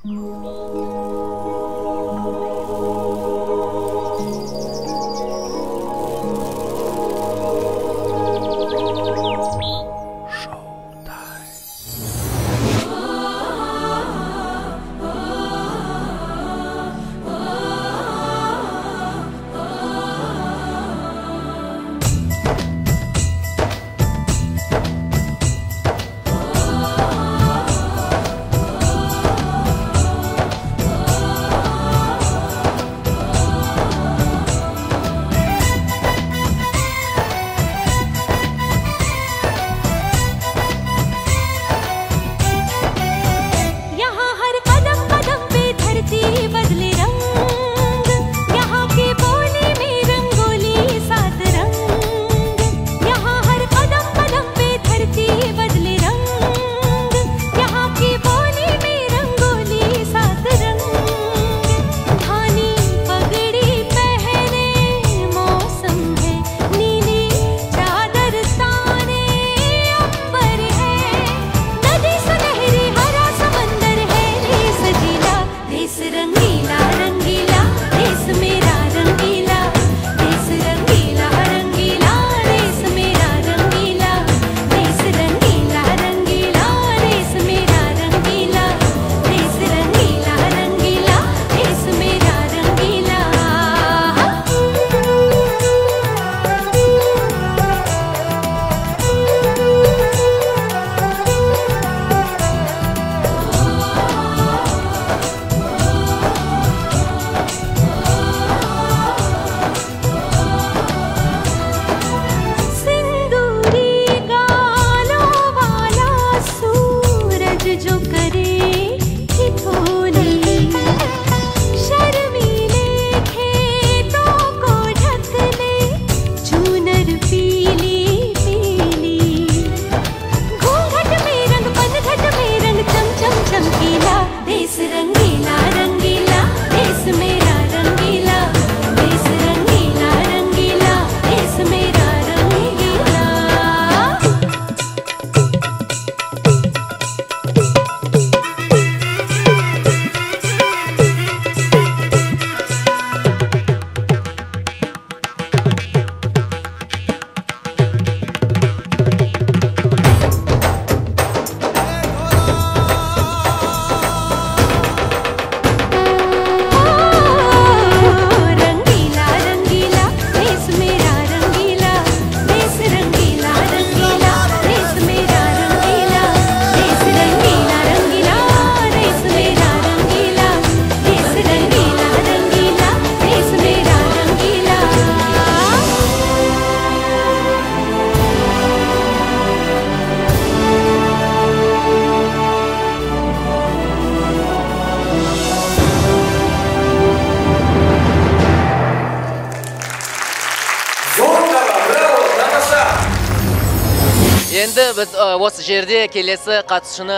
Endi biz осы жерде келесі қатысушыны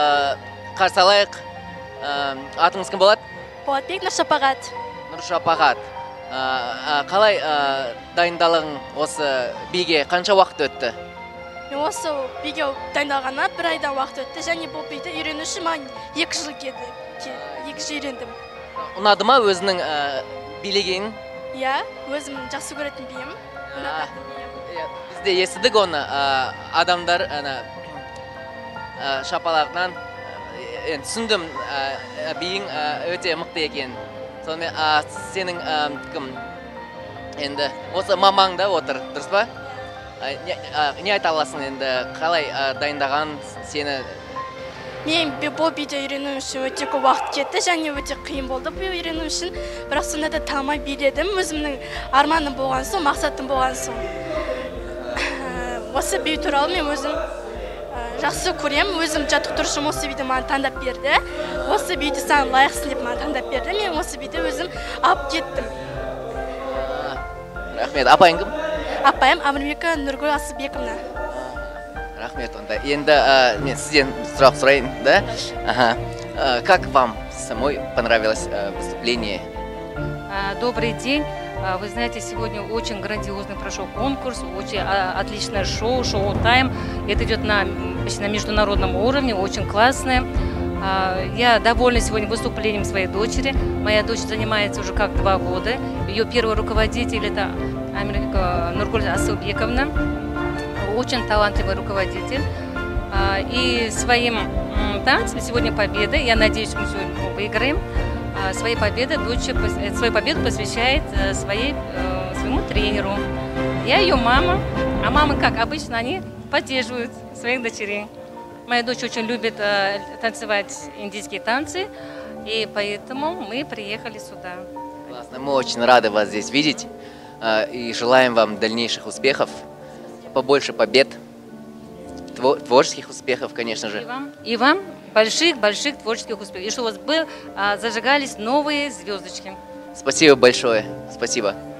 қарсы алайық. Атыңыз кім болады? Болатбек Нұршапағат. Нұршапағат. Қалай дайындалың осы биге қанша уақыт өтті? Мен осы биге дайындалғанына 1 айдан уақыт өтті, және бұл биді үйренуші маған 2 жыл келді. 2 жыл үйрендім. Ұнады ма өзінің билегенін? Иә, өзім жақсы көретін биім. Бізде естідік оны, адамдар шапалағынан түсіндім, биің өте мықты екен. Сонымен сенің кім? Енді осы мамаңда отыр, дұрыс па? Не айта аласың енді, қалай дайындаған сені? Мен бұл биді үйрену үшін өте көп уақыт кетті, және өте қиын болды бұл үйрену үшін. Бірақ сонда да талмай биледім, өзімнің арманым болған соң, мақсатым болған соң. Осы би туралы мен өзім жақсы көрем, өзім жаттықтырушым осы биді маған таңдап берді. Осы биді саған лайықсың деп маған таңдап берді, мен осы биді өзім алып кеттім. Рахмет, апайың кім? Апайым Амырбека Нұргүл Асылбековна. Рахмет, онда. Енді мен сізден сұрақ сұрайын, да? Как вам самой понравилось выступление? Добрый день. Вы знаете, сегодня очень грандиозный прошел конкурс, очень отличное шоу, шоу-тайм. Это идет на международном уровне, очень классное. Я довольна сегодня выступлением своей дочери. Моя дочь занимается уже как 2 года. Ее первый руководитель – это Нургуль Асылбековна. Очень талантливый руководитель. И своим танцем сегодня победа. Я надеюсь, мы сегодня выиграем. Свою победу посвящает своему тренеру. Я ее мама, а мамы, как обычно, они поддерживают своих дочерей. Моя дочь очень любит танцевать индийские танцы, и поэтому мы приехали сюда. Классно, мы очень рады вас здесь видеть и желаем вам дальнейших успехов, побольше побед, творческих успехов, конечно же. И вам больших творческих успехов. И чтобы у вас зажигались новые звездочки. Спасибо большое. Спасибо.